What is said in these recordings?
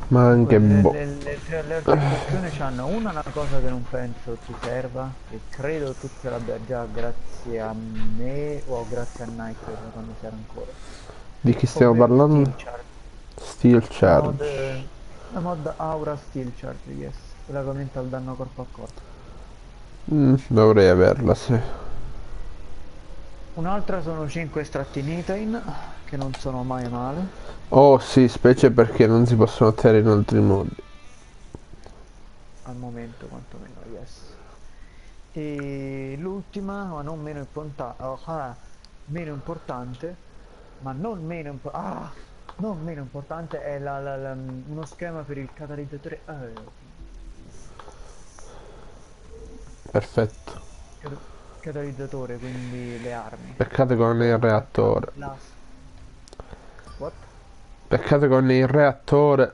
Ma anche boh. Le altre istruzioni hanno una cosa che non penso ti serva, che credo tu ce l'abbia già grazie a me o grazie a Nightwave quando c'era ancora, Di chi stiamo ovvero parlando? Steel Charge, Steel Charge. la mod Aura Steel Charge, yes, quella che aumenta il danno corpo a corpo. Dovrei averla, sì. Un'altra sono 5 estratti Nitain, che non sono mai male, Oh sì, specie perché non si possono ottenere in altri modi. al momento quantomeno, yes. E l'ultima, ma non meno meno importante, ma non meno, non meno importante, è uno schema per il catalizzatore. Perfetto. Catalizzatore, quindi le armi. Peccato che non è Tipo il HK reattore. Plus. What? Peccato che non è il reattore.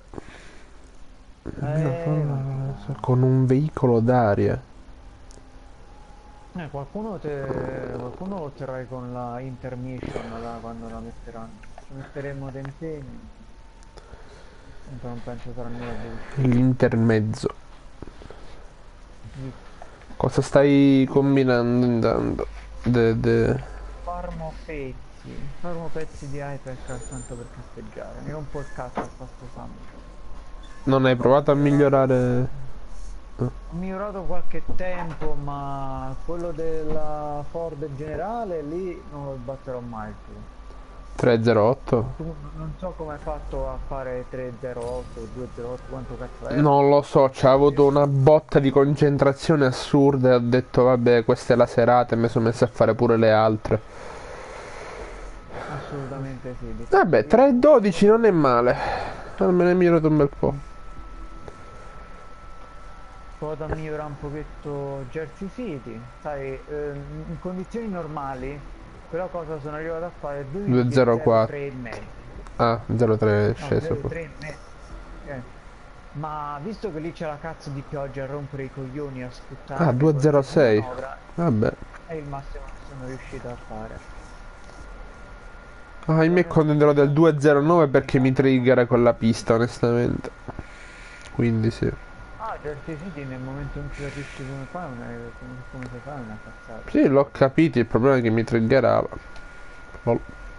Non ti Con preoccupare. un veicolo d'aria. Qualcuno lo otterrai con la intermission là, quando la metteranno. Ci metteremo dei impegni. Comunque non penso sarà nulla di difficile. L'intermezzo. Yes. Cosa stai combinando intanto? Farmo pezzi di Hypercar tanto per campeggiare. Mi rompo il cazzo a sta sto Summit. Non hai Ho provato a migliorato. migliorare? Ho migliorato qualche tempo, ma quello della Ford generale lì non lo batterò mai più. 308? Non so come hai fatto a fare 308, 208, quanto cazzo era. Non lo so, c'ha avuto una botta di concentrazione assurda e ho detto vabbè questa è la serata e mi sono messo a fare pure le altre. Assolutamente sì, Vabbè, io ho fatto 312 non è male. Almeno è migliorato un bel po'. provato a migliorare un pochetto Jersey City, sai, in condizioni normali, però cosa sono arrivato a fare? 2,03 e 204. mezzo. Ah, 03 è No, sceso pure. 0,3 e mezzo. Eh, Ma visto che lì c'è la cazzo di pioggia a rompere i coglioni, a Ah, sputtanarmi qualsiasi 206. manovra, Vabbè. è il massimo che sono riuscito a fare. Ah, io mi La mia accontenterò del fortuna 209 perché mi tecnica. triggera con la pista, onestamente. Quindi sì. Ah, Jersey City nel momento in cui capisci come fai, come si fa, è una cazzata. Sì, l'ho capito, il problema è che mi triggerava. Lol.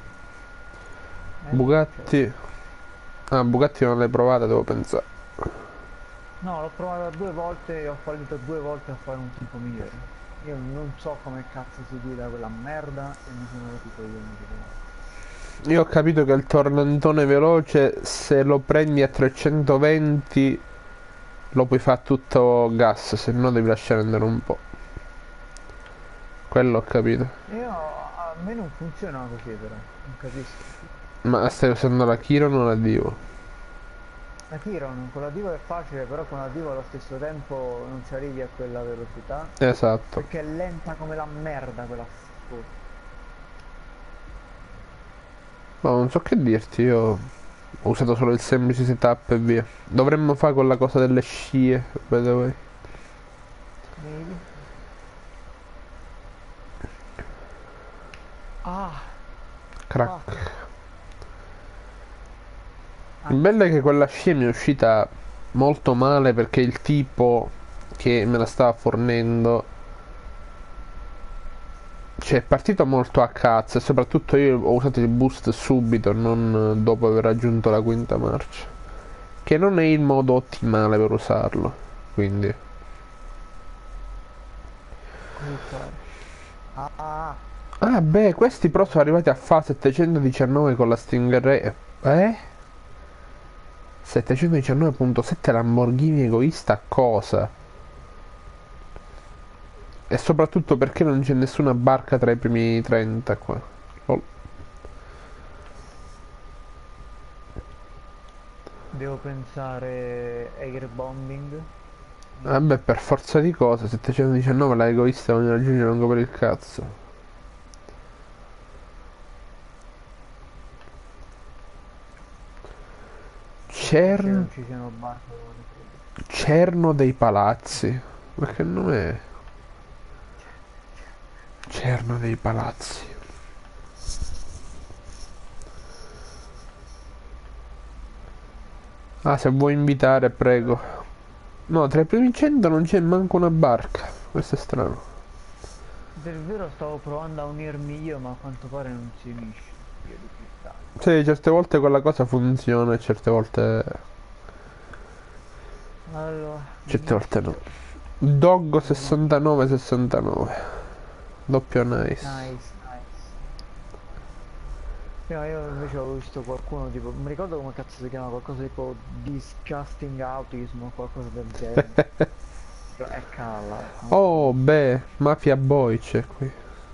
Succede. Bugatti. Ah, Bugatti non l'hai provata, devo pensare. No, l'ho provata 2 volte e ho fallito 2 volte a fare un tipo migliore. Io non so come cazzo si guida quella merda e mi sono rotto i coglioni di quello. Io ho capito che il tormentone veloce, se lo prendi a 320, lo puoi fare tutto gas, se no devi lasciare andare un po'. Quello ho capito. A me non funziona così però, non capisco. Ma stai usando la Chiron o la Divo? La Kiron con la Divo è facile, però con la Divo allo stesso tempo non ci arrivi a quella velocità, Esatto. perché è lenta come la merda quella cosa. Ma non so che dirti, io ho usato solo il semplice setup e via. Dovremmo fare quella cosa delle scie, by the way. Maybe. Ah, Crack. fuck. Il Ah, bello è che quella scia mi è uscita molto male perché il tipo che me la stava fornendo, cioè è partito molto a cazzo e soprattutto io ho usato il boost subito, non dopo aver raggiunto la quinta marcia. Che non è il modo ottimale per usarlo. Quindi. cosa fare? Ah, Ah beh, questi però sono arrivati a fase 719 con la Stingray. Eh? 719.7 Lamborghini egoista cosa? E soprattutto perché non c'è nessuna barca tra i primi 30 qua. Oh. devo pensare airbombing. Vabbè, Maybe. per forza di cose, 719 la egoista non raggiunge lungo per il cazzo. Non credo Cern... non ci siano barche dove credo. Cerno dei Palazzi. Ma che nome è? Cerno dei Palazzi. Ah, se vuoi invitare, prego. No, tra i primi 100 non c'è manco una barca. Questo è strano. Del vero stavo provando a unirmi io, ma a quanto pare non si unisce. Dio di cristallo. Sì, certe volte quella cosa funziona e Allora, certe volte no. inizio. Doggo Inizio. 69-69. Doppio nice. Nice, nice. No, io invece avevo visto qualcuno tipo, non mi ricordo come cazzo si chiama, qualcosa tipo Disgusting Autism o qualcosa del genere. Però è calla, Oh, fanculo. beh, Mafia Boy c'è qui.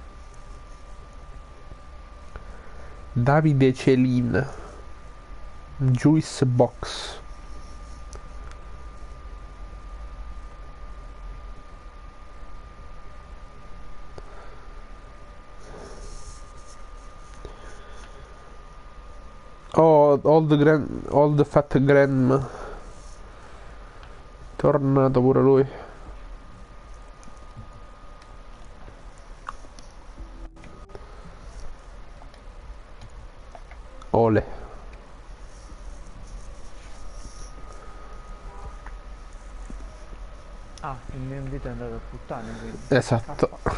Davide Celin. Juice Box. Oh, Old Fat Grandma. Tornato pure lui. Ole. Ah, il mio invito è andato a puttane quindi. Esatto. Cazzo.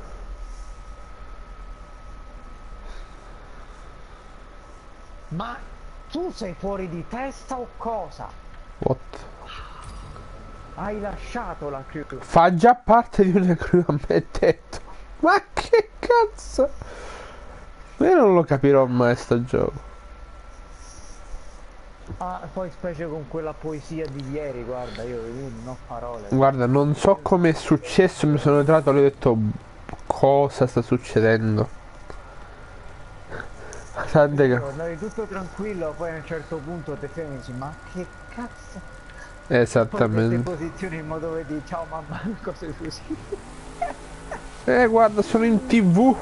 Ma tu sei fuori di testa o cosa? What? Hai lasciato la crew. Fa già parte di una crew, a me detto. Ma che cazzo? Io non lo capirò mai sto gioco. Ah, poi specie con quella poesia di ieri, guarda, io non ho parole. Guarda, non so come è successo, mi sono entrato e ho detto cosa sta succedendo. Tante che... Andavi tutto tranquillo, poi a un certo punto ti fermi e dici, ma che cazzo? Poi queste Esattamente. posizioni in modo vedi, ciao mamma, cose così. Guarda, sono in TV.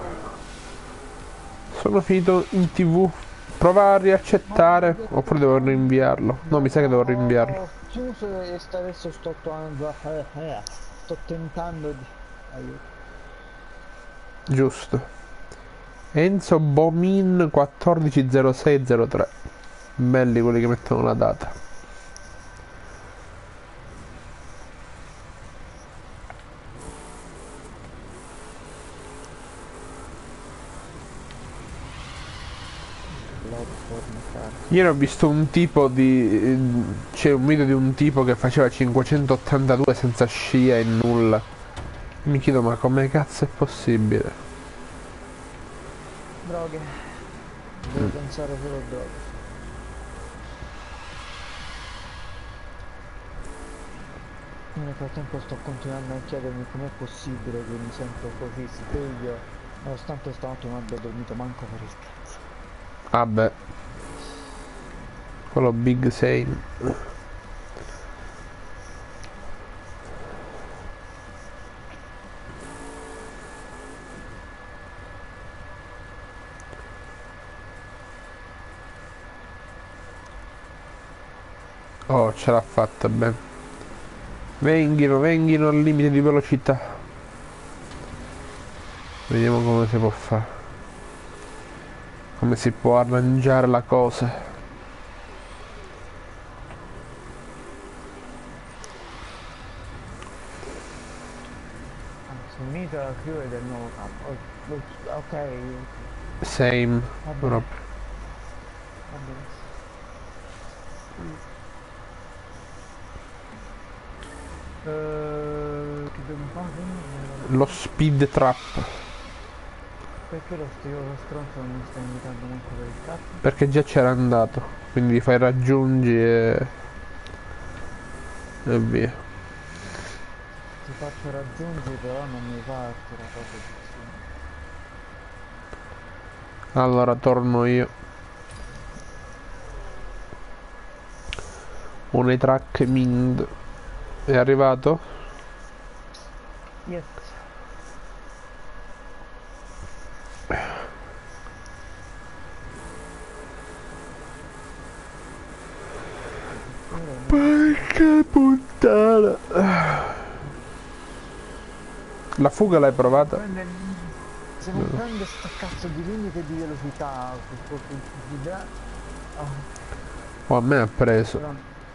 Sono finito in TV. Prova a riaccettare. Oppure devo rinviarlo. No, mi sa che devo rinviarlo. Ho chiuso e adesso sto tentando di... Aiuto. Giusto. Enzo Bomin 140603. Belli quelli che mettono la data. Ieri ho visto un tipo di... c'è un video di un tipo che faceva 582 senza scia e nulla. Mi chiedo ma come cazzo è possibile? Droghe. Devo pensare solo a droghe. Nel frattempo sto continuando a chiedermi com'è possibile che mi sento così sveglio, nonostante stanotte non abbia dormito manco per il cazzo. Vabbè, quello Big Sane. Oh, ce l'ha fatta bene. Venghino al limite di velocità. Vediamo come si può fare. Come si può arrangiare la cosa. Si è unita la crew del nuovo capo. Ok, Same. va bene, Proprio. va benissimo. Che dobbiamo fare? Lo speed trap. Perché lo stronzo non mi sta invitando manco per il cazzo? Perché già c'era andato. Quindi fai raggiungi e via. Ti faccio raggiungere però non mi parte la cosa giusta. Allora torno io. Una track Mind. È arrivato? Yes. Porca puttana. La fuga l'hai provata? Se non prende sto cazzo di limite di velocità, Oh, a me ha preso.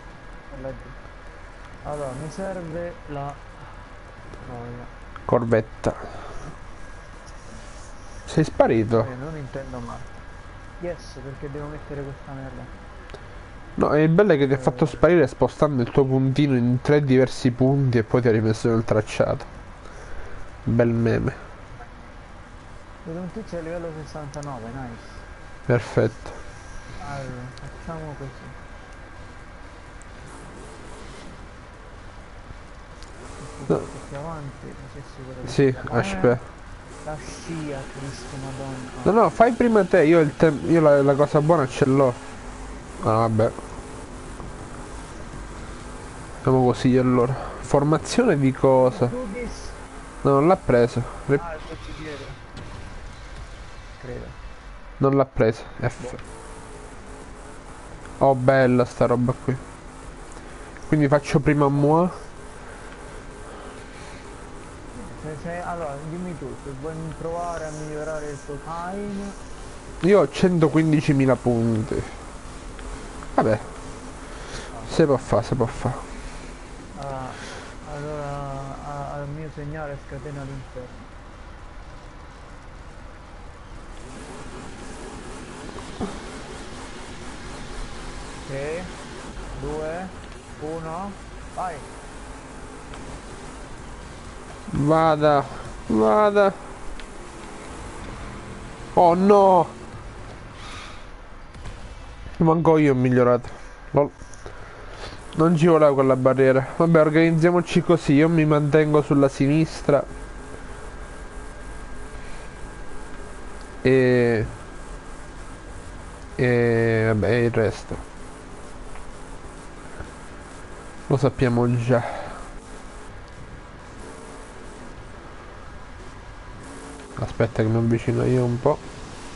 laggiù. Allora, mi serve la... Troia. Corvetta. Sei sparito? Non intendo male. Yes, perché devo mettere questa merda. No, il bello è che ti ha fatto sparire spostando il tuo puntino in 3 diversi punti e poi ti ha rimesso nel tracciato. Bel meme. Vedo un tizio a livello 69, nice. Perfetto. Allora, facciamo così. No. Più avanti, così sicuro che Sì, siamo. aspetta. La scia, Cristo Madonna. No, no, fai prima te, io la cosa buona ce l'ho. Ah, vabbè. Facciamo così allora. Formazione di cosa? No, non l'ha preso. Ah, il dietro. Credo. Non l'ha preso. F. Oh, bella sta roba qui. Quindi faccio prima moi. Allora, dimmi tu, se vuoi provare a migliorare il tuo time. Io ho 115.000 punti. Vabbè. Se può fare, se può fare. Allora, al mio segnale scatena l'inferno. 3, 2, 1, vai! Vada, vada. Oh no! Manco io ho migliorato. Lol. Non ci voleva quella barriera. Vabbè, organizziamoci così. Io mi mantengo sulla sinistra. E vabbè, il resto lo sappiamo già. Aspetta che mi avvicino io un po'.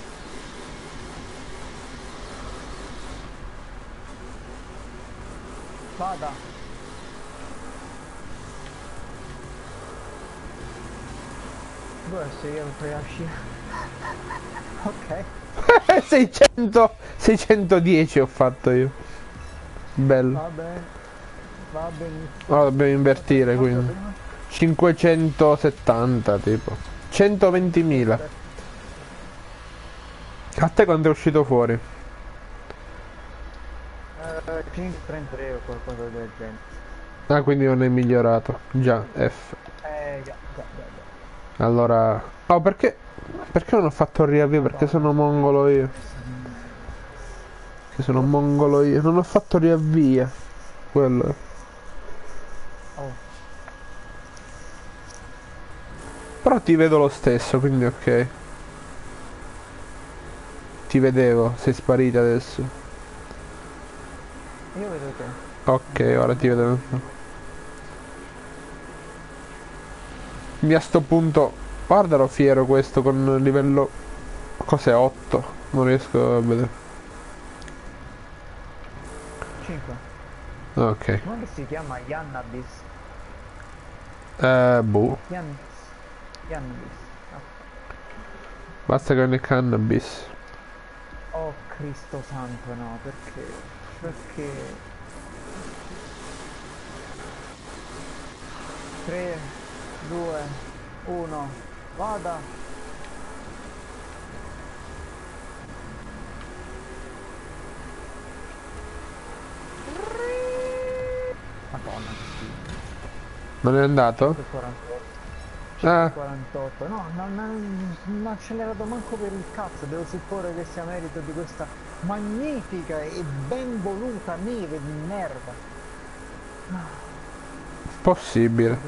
Vada! Dove sei io per la scia? Ok. 610 ho fatto io. Bello. Va bene. Va benissimo. Ora dobbiamo invertire quindi. 570 tipo. 120.000. A te quanto è uscito fuori? 533 o qualcosa del genere. Ah, quindi non è migliorato. Già, F. Già. Allora... Oh, perché... Perché non ho fatto il riavvio? Perché sono mongolo io. Che sono mongolo io. Non ho fatto riavvia. Quello. Oh. Però ti vedo lo stesso, quindi ok. Ti vedevo, sei sparita adesso. Io vedo te. Ok, ora ti vedo. Mi a sto punto... Guardalo fiero questo con livello... Cos'è? 8? Non riesco a vedere. 5. Ok. Come si chiama Yannabis? Boh. Yannabis. Ah. Basta che non è cannabis. Oh Cristo santo, no, perché? Perché? 3, 2, 1, vada! Madonna, che schifo. Non è andato? 48. Ah, 48. No, non ho accelerato manco per il cazzo, devo supporre che sia merito di questa magnifica e ben voluta neve di merda. possibile.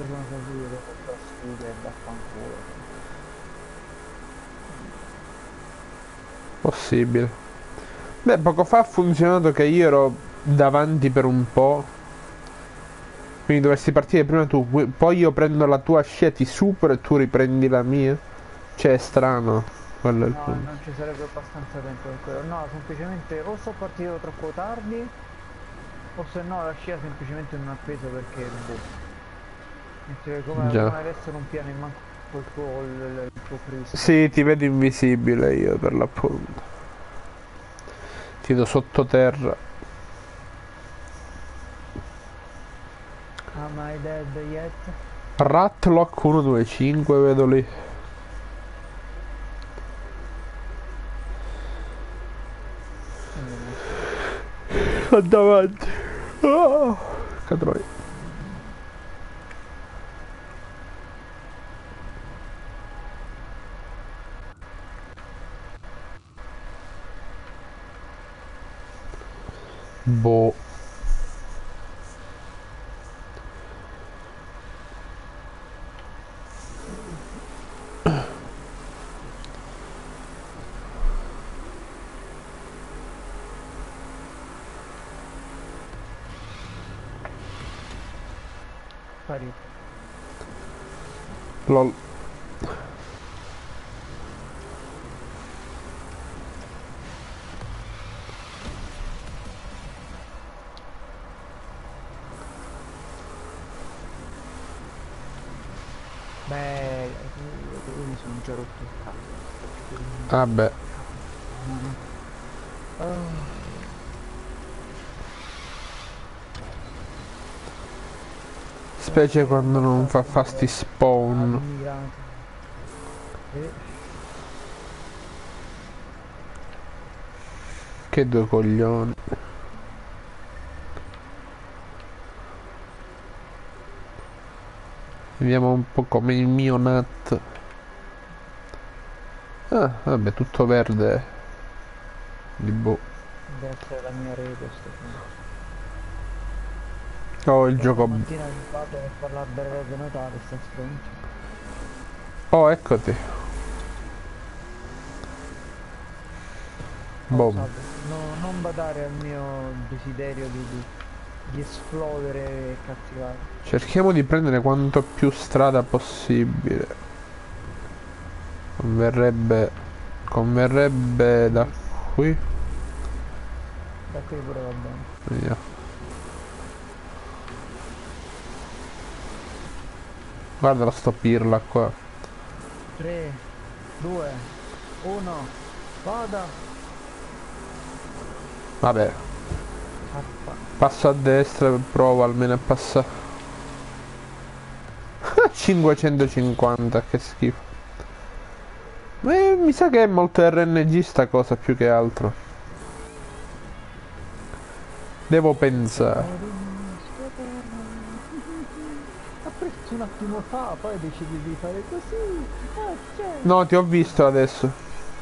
Possibile. Beh, poco fa ha funzionato che io ero davanti per un po'. Quindi dovresti partire prima tu, poi io prendo la tua scia, ti supero e tu riprendi la mia. Cioè, è strano. Quello è il No, punto. non ci sarebbe abbastanza tempo per quello. No, semplicemente o sono partito troppo tardi, o se no la scia semplicemente non ha preso perché boh. Come adesso non piano in manco il tuo Cristo. Sì, ti vedo invisibile io per l'appunto. Ti do sottoterra. Am I dead yet? Ratlock 125 vedo lì. Andiamo avanti. Oh, cadroi. Boh. LOL. Beh, io mi sono già rotto il cazzo. Vabbè. Specie quando non fa fasti spawn. Che due coglioni. Vediamo un po' come il mio nat. Ah, vabbè, tutto verde. Di boh. Deve essere la mia rete sto punto. Oh, il gioco. Stamattina mi fate per far l'albero di Natale, sta stronzo. Oh, eccoti. Boom. No, non badare al mio desiderio di esplodere e cattivare. Cerchiamo di prendere quanto più strada possibile. Converrebbe da qui. Da qui pure va bene. Via. Guarda la sto pirla qua. 3, 2, 1, vada. Vabbè. Passo a destra e provo almeno a passare. 550, che schifo. Mi sa che è molto RNG sta cosa più che altro. Devo pensare. Ha preso un attimo fa, poi decidi di fare così. No, ti ho visto adesso.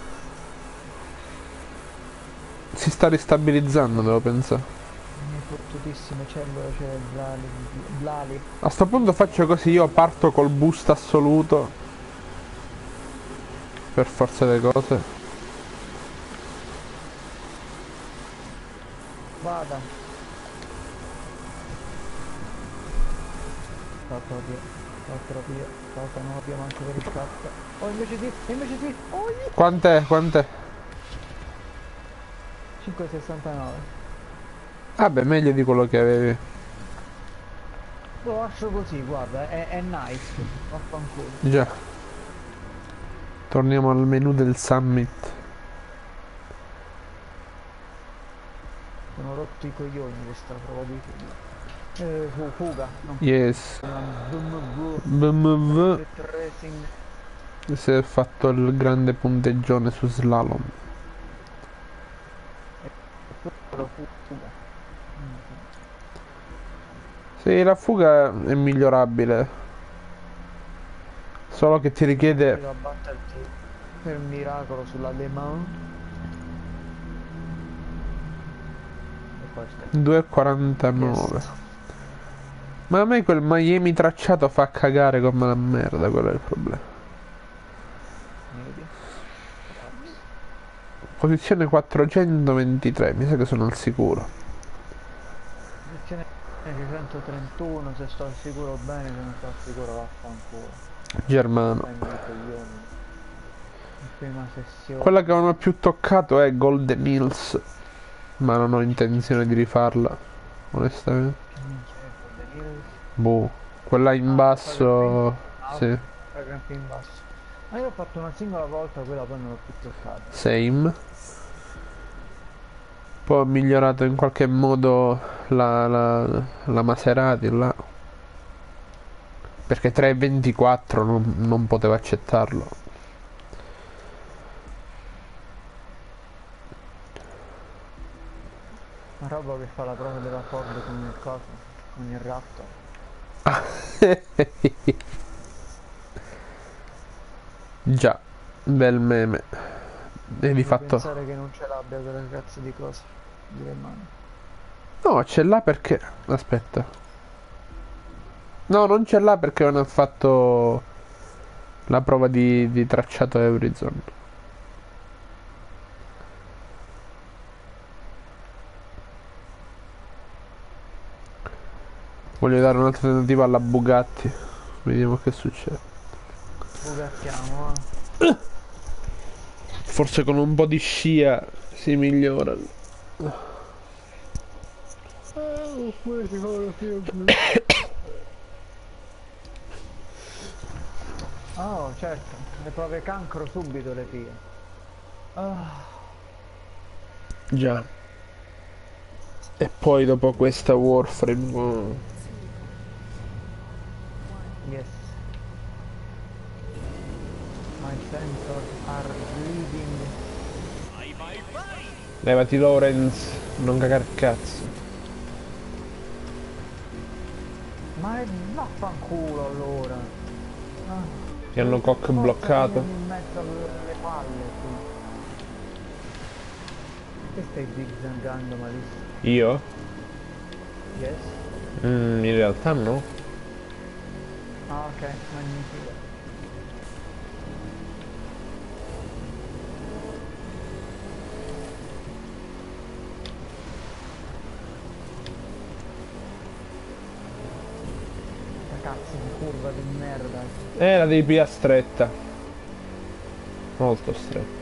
Si sta ristabilizzando, devo pensare. Le fottutissime cellule cerebrali. A sto punto faccio così, io parto col boost assoluto. Per forza delle cose. Vada. L'altro via. L'altro non abbiamo anche per il scatto. Oh, invece sì. Oh, yeah. Quant'è? 5,69. Vabbè, meglio di quello che avevi. Lo lascio così, guarda, è nice. Vaffanculo. Già. Torniamo al menu del summit. Sono rotto i coglioni questa prova di fuga. No. Yes. BMW. Si è fatto il grande punteggione su slalom. Sì, la fuga è migliorabile. Solo che ti richiede... Per miracolo sulla Le Mans. 2,49. Yes. Ma a me quel Miami tracciato fa cagare come la merda, quello è il problema. Posizione 423, mi sa che sono al sicuro. Posizione 631, se sto al sicuro bene, se non sto al sicuro vaffanculo. Germano. Prima sessione. Quella che non ho più toccato è Golden Hills, ma non ho intenzione di rifarla, onestamente. Boh, quella in basso, sì. In basso. Ma io ho fatto una singola volta, quella poi non l'ho più toccata. Same. Poi ho migliorato in qualche modo la Maserati là. Perché 3,24 non potevo accettarlo. Una roba che fa la prova della Ford con il coso, con il Raptor. Già, bel meme. E di fatto... pensare che non ce l'abbia quella cazzo di cosa, di le mani. No, ce l'ha perché... Aspetta. No, non ce l'ha perché non ha fatto la prova di tracciato Eurizon. Voglio dare un'alternativa alla Bugatti. Vediamo che succede. Bugattiamo, Forse con un po' di scia si migliora. Oh, certo, le prove cancro subito le pia. Già. E poi dopo questa Warframe... Yes. My sensors are bleeding. Levati Lorenz, non cagar cazzo. Ma vaffanculo allora. Ti hanno cock bloccato. In mezzo alle palle qui. Che stai zigzagando malissimo? Io? Yes? In realtà no. Ah, ok, magnifico. Cazzo di curva di merda. La devi pigliare stretta. Molto stretta.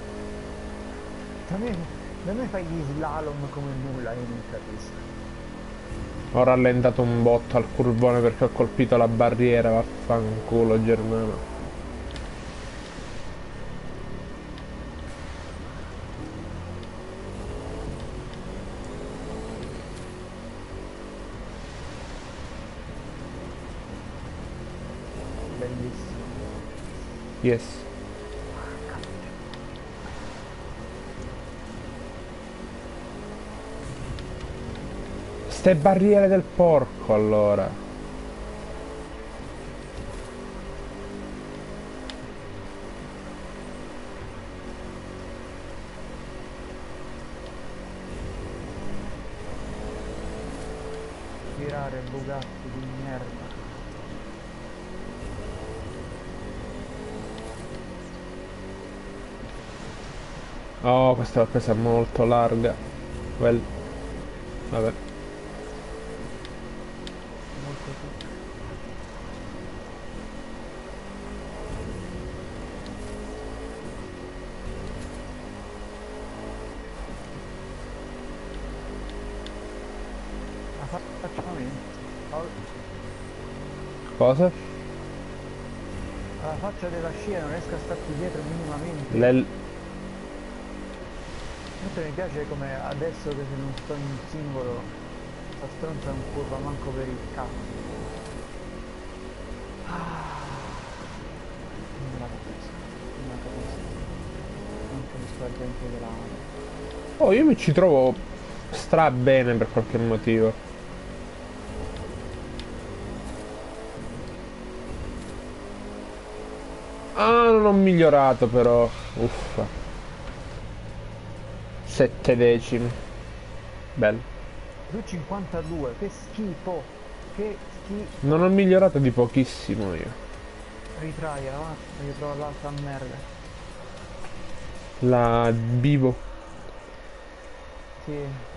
Da me fai gli slalom come nulla, io non capisco. Ho rallentato un botto al curvone perché ho colpito la barriera, vaffanculo Germano. Bellissimo. Yes. Ste barriere del porco allora. Girare Bugatti di merda. Oh, questa l'ho presa molto larga. Well. Vabbè. Molto tutto. Facciamo Cosa? alla faccia della scia non riesco a starti dietro minimamente. Mentre mi piace come adesso che se non sto in singolo sta stronza non curva manco per il cazzo. Non la capisco, non la capisco. Non capisco la gente che la ama. Oh, io mi ci trovo stra bene per qualche motivo. Ah, non ho migliorato però. Uffa. 7 decimi. Bello. 2,52, che schifo. Che schifo. Non ho migliorato di pochissimo io. Ritraia, va? Voglio trovare l'altra merda. La Bivo. Sì.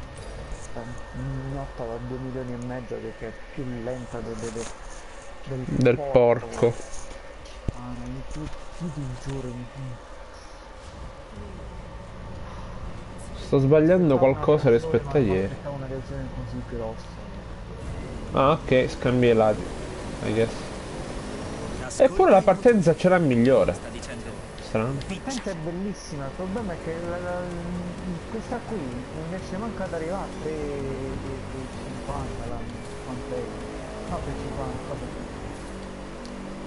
Nota da 2 milioni e mezzo che è più lenta Del porco. Ah, no, io ti giuro. Sto sbagliando qualcosa rispetto a ieri. Una reazione così grossa. Ah, ok, scambi i lati. I guess. Eppure la partenza ce l'ha migliore. Strano. La partenza è bellissima, il problema è che questa qui non riesce manco ad arrivare a 3,50 là. Quanto è? No, 3,50, vabbè.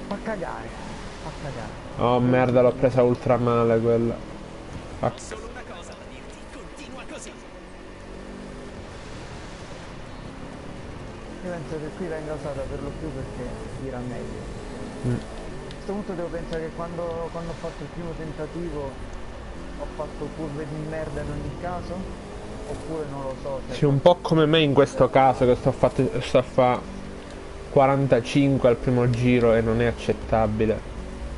Fa cagare, fa cagare. Oh merda, l'ho presa ultra male quella. Ho solo una cosa da dirti, continua così. Io penso che qui venga usata per lo più perché tira meglio. A questo punto devo pensare che quando ho fatto il primo tentativo ho fatto curve di merda in ogni caso, oppure non lo so. Sì, un po' come me in questo caso che sto a fa 45 al primo giro e non è accettabile.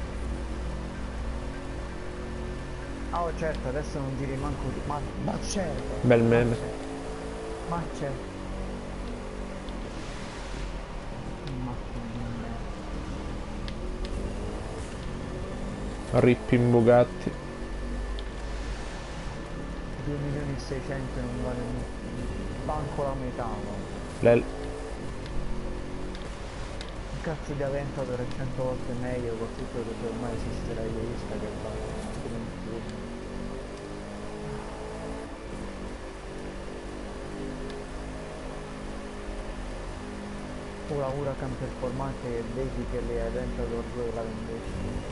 Ah, oh, certo, adesso non giri manco di... Ma certo! Bel meme. Ma certo! Macchina di merda. Ripping Bugatti. 2.600.000 non vale banco la metà, no? Lel. Un cazzo di Aventador è 100 volte meglio con tutto che ormai esiste la egoista che vale come il tuo. Ora Huracan performante che vedi che le Aventador 2 la vendessi.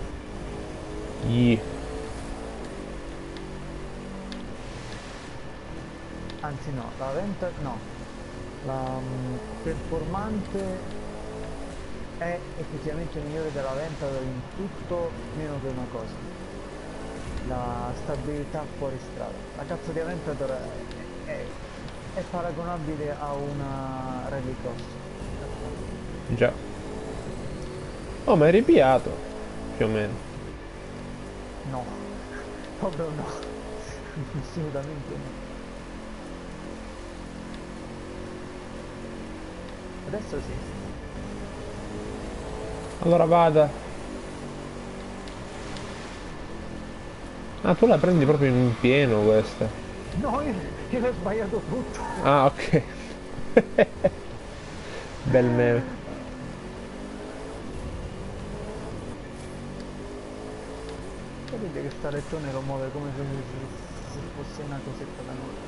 Anzi no, la Aventador no. La performante è effettivamente migliore dell'Aventador in tutto meno che una cosa. La stabilità fuori strada. La cazzo di Aventador è paragonabile a una Rally Cross. Già. Oh, ma è ripiato. Più o meno. No. Proprio no. Assolutamente no. Adesso sì. Allora vada. Ah, tu la prendi proprio in pieno questa. No, io ho sbagliato tutto. Ah, ok. Bel meme. Capite che sta lettone lo muove come se fosse una cosetta da noi.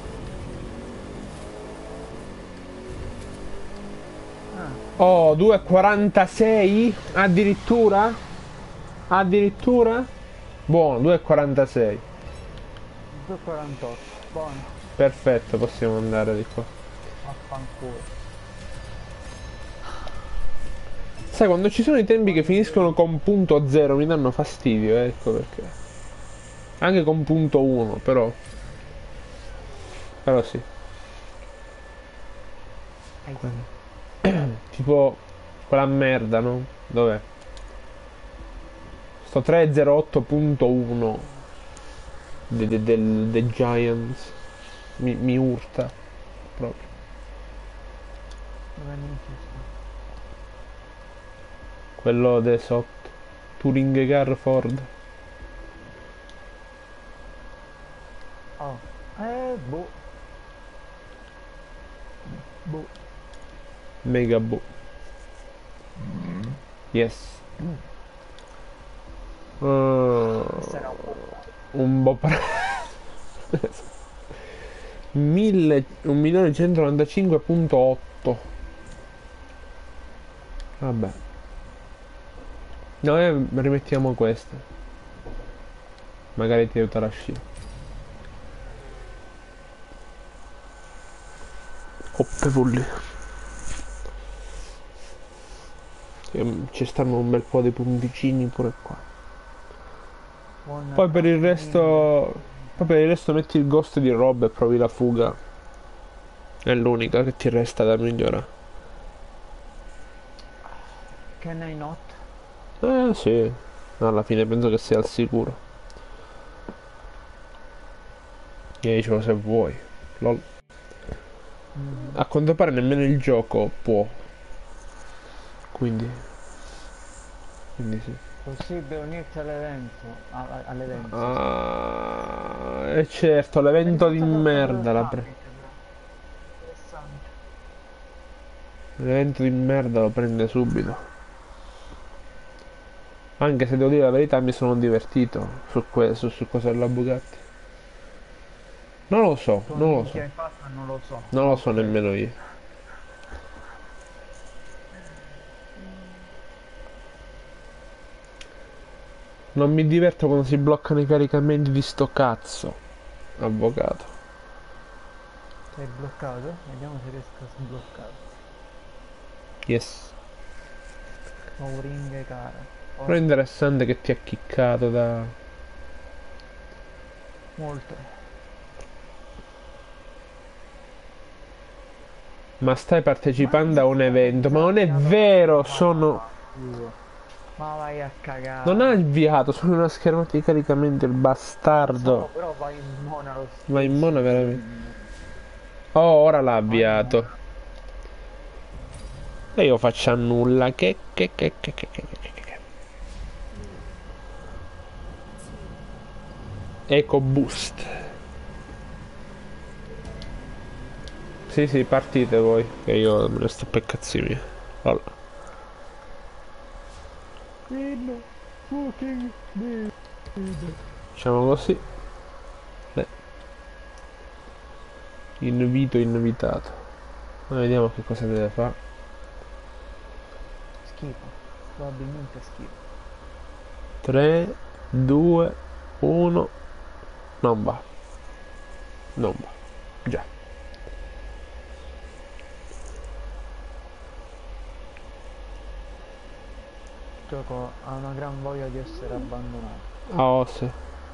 Oh, 2,46? Addirittura? Addirittura? Buono, 2,46. 2,48, buono. Perfetto, possiamo andare di qua. Affanculo. Sai, quando ci sono i tempi che finiscono con punto 0 mi danno fastidio, ecco perché. Anche con punto 1, però. Però sì. Tipo quella merda, no? Dov'è? Sto 308.1 dei Giants mi urta proprio. Dove minchia sta? Quello de sotto. Touring Car Ford. Oh. Boh. Boh. Mega boh. Yes. Questa era Un po' 1.195.8. Vabbè. Noi rimettiamo queste. Magari ti aiuta la scia. Oppevoli. Ci stanno un bel po' di punticini pure qua. Poi per il resto metti il ghost di Rob e provi la fuga. È l'unica che ti resta da migliorare. Can I not? Sì. Alla fine penso che sia al sicuro. Io dicevo se vuoi. Lol. A quanto pare nemmeno il gioco può. Quindi sì. Possibile unirti all'evento. All'evento. E certo, l'evento di merda Interessante. l'evento di merda lo prende subito. Anche se devo dire la verità mi sono divertito su cosa della Bugatti. Non lo so. Non lo so. Non lo so nemmeno io. Non mi diverto quando si bloccano i caricamenti di sto cazzo. Avvocato. Sei bloccato? Vediamo se riesco a sbloccare. Yes. Ring cara. Però è interessante che ti ha chiccato da... Molto. Ma stai partecipando a un evento? Ma non è vero, sono... Ma vai a cagare. Non ha avviato, sono una schermata di caricamento, il bastardo. No, però vai in mona lo stesso. Ma in mona veramente... Oh, ora l'ha avviato. E io faccio nulla. Che. Eco boost. Sì, partite voi. Che io me ne sto per cazzi miei. Allora. Facciamo così. Invito invitato. Vediamo che cosa deve fare. Schifo. Probabilmente schifo. 3, 2, 1. Non va. Già. Il gioco ha una gran voglia di essere abbandonato. Oh sì.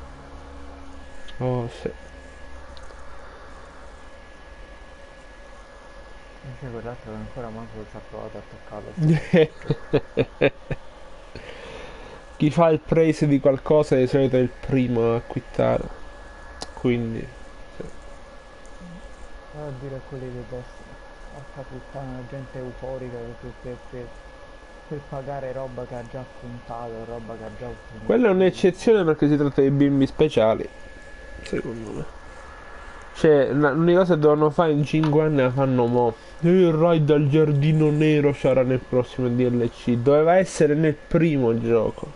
Invece quell'altro che ancora manco ci ha provato a toccarlo. Chi fa il praise di qualcosa di solito è il primo a quittare. Quindi sì. Vado a dire a quelli dei boss. Porca puttana, la gente euforica per pagare roba che ha già puntato, roba che ha già ottenuto. Quella è un'eccezione perché si tratta di bimbi speciali. Secondo me. Cioè, l'unica cosa che dovevano fare in 5 anni la fanno mo'. Il raid al giardino nero sarà nel prossimo DLC. Doveva essere nel primo gioco.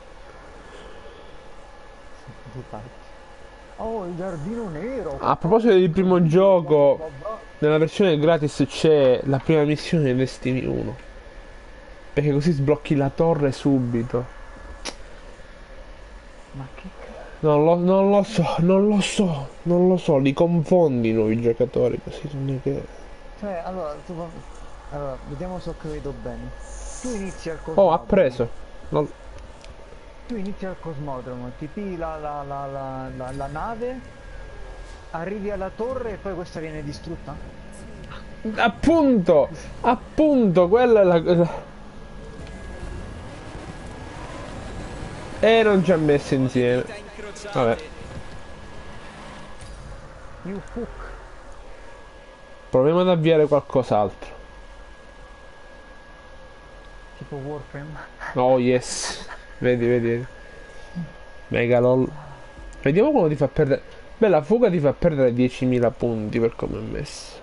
Oh, il giardino nero! A proposito del primo gioco, nella versione gratis c'è la prima missione di Destiny 1. Perché così sblocchi la torre subito. Ma che cazzo? Non lo so, li confondi i nuovi giocatori così non è che... Cioè, allora, vediamo se ho capito bene. Tu inizi al cosmodromo. Oh, ha preso. Tu inizi al cosmodromo, ti pigli la nave, arrivi alla torre e poi questa viene distrutta? Appunto, quella è la... E non ci ha messo insieme. Vabbè. You fuck. Proviamo ad avviare qualcos'altro. Tipo Warframe. Oh yes. Vedi. Mega lol. Vediamo come ti fa perdere. Beh, la fuga ti fa perdere 10.000 punti per come è messo.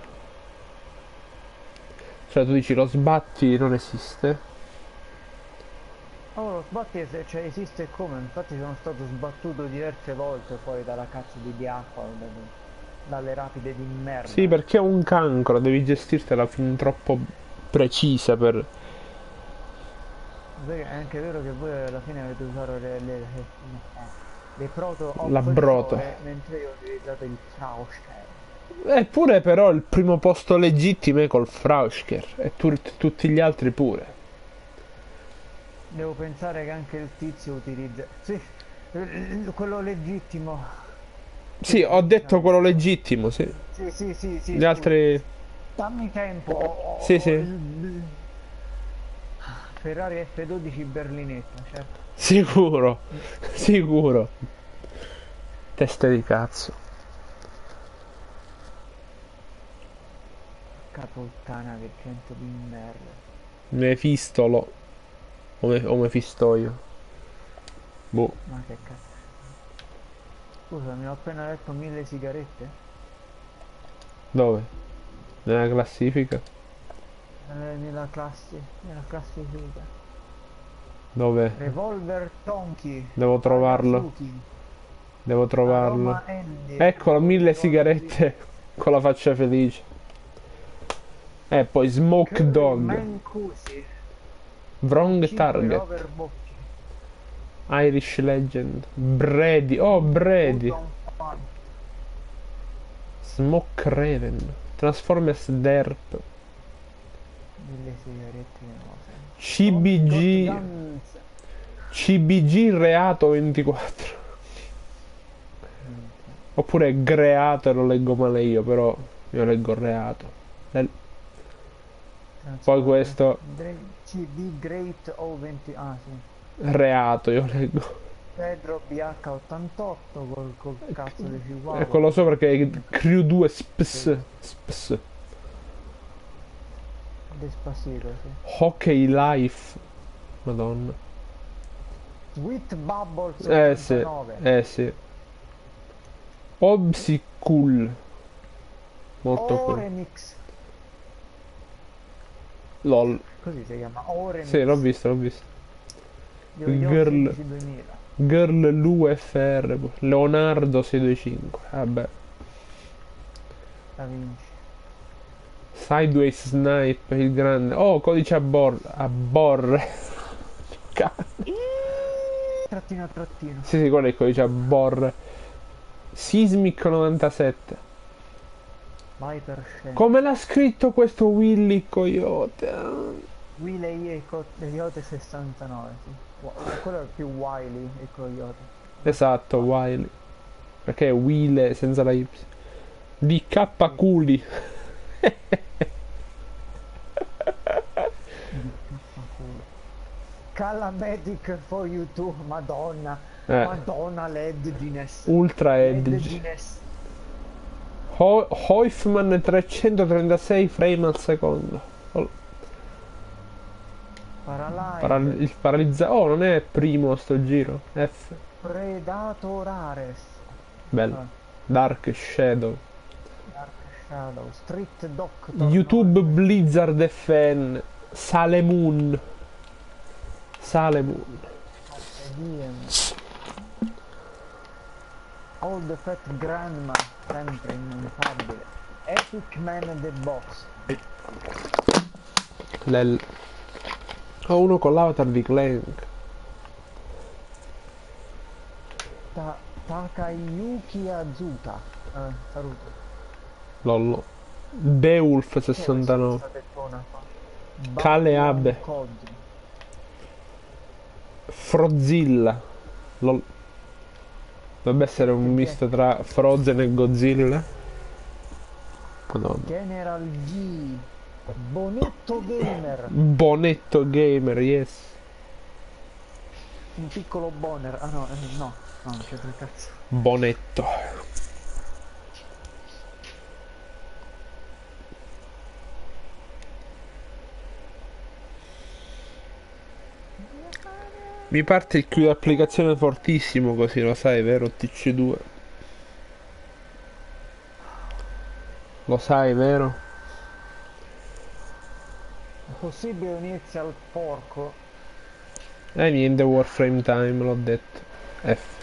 Cioè tu dici lo sbatti non esiste. Oh, lo sbatti cioè, esiste come? Infatti sono stato sbattuto diverse volte fuori dalla cazzo di acqua, dalle rapide di merda. Sì, perché è un cancro, devi gestirtela fin troppo precisa per... È anche vero che voi alla fine avete usato le proto La broto. mentre io ho utilizzato il Frausker. Eppure però il primo posto legittimo è col Frausker e tutti gli altri pure. Devo pensare che anche il tizio utilizza... Sì, quello legittimo. Sì, ho detto quello legittimo, sì. Sì. Gli altri... Dammi tempo. Sì. Ferrari F12 berlinetta, certo. Sicuro. Teste di cazzo. Caputtana che gente di merda. Mefistolo. O Mefistoio. Boh. Ma che cazzo. Scusa, mi ho appena letto 1000 sigarette? Dove? Nella classifica? Nella classifica. Dove? Revolver Tonki. Devo trovarlo. Eccolo, 1000 sigarette con la faccia felice. E poi Smoke Dog. Wrong target. Irish Legend. Brady. Oh, Brady. Smoke Raven. Transformers Derp. Delle sigarette nuove. CBG. CBG Reato 24. Oppure Greato, lo leggo male io, però io leggo Reato. Poi questo CB Great O20. Ah sì. Reato io leggo. Pedro BH88 col cazzo di Chihuahua. E quello so perché è Crew 2 Sps. Despacito, sì. Hockey Life. Madonna. Sweet Bubble Sì. 79. Sì. Obsicul. Molto cool. Oremix. LOL. Così si chiama Oremix. Sì, l'ho visto. Girl 2000. Girl LUFR. Leonardo 625. Vabbè. Da Vinci. Sideways Snipe, il grande. Oh, codice Abborre. Trattino. Sì, quello è il codice Abborre. Sismic 97. Viper Shen. Come l'ha scritto questo Willy Coyote? Wiley Coyote 69, sì. Quello è più Wiley e Coyote. Esatto, Wiley. Perché è Wile senza la Y. DK Culi. Calamedic for you too, Madonna. Madonna LED Gines. Ultra Edge. Gines. Hoifman 336 frame al secondo. Paralyze. Il paralizza. Oh, non è primo sto giro. F. Predatorares. Bello. Dark Shadow. Street Doctor. YouTube Blizzard FN. Salemoon. Old Fat Grandma, sempre ineffabile. Epic Man the Box. Ho uno con l'avatar di Clank. Takayuki Azuka. Saluto. Lollo. Beowulf 69. Kaleabe. Frozilla. Lol. Dovrebbe essere un misto tra Frozen e Godzilla. Madonna. General G. Bonetto Gamer, yes. Un piccolo boner. Ah no, no, non c'è il cazzo. Bonetto. Mi parte il chiudo applicazione fortissimo così, lo sai, vero TC2? Lo sai, vero? È possibile unirsi al porco? Niente Warframe time, l'ho detto. F.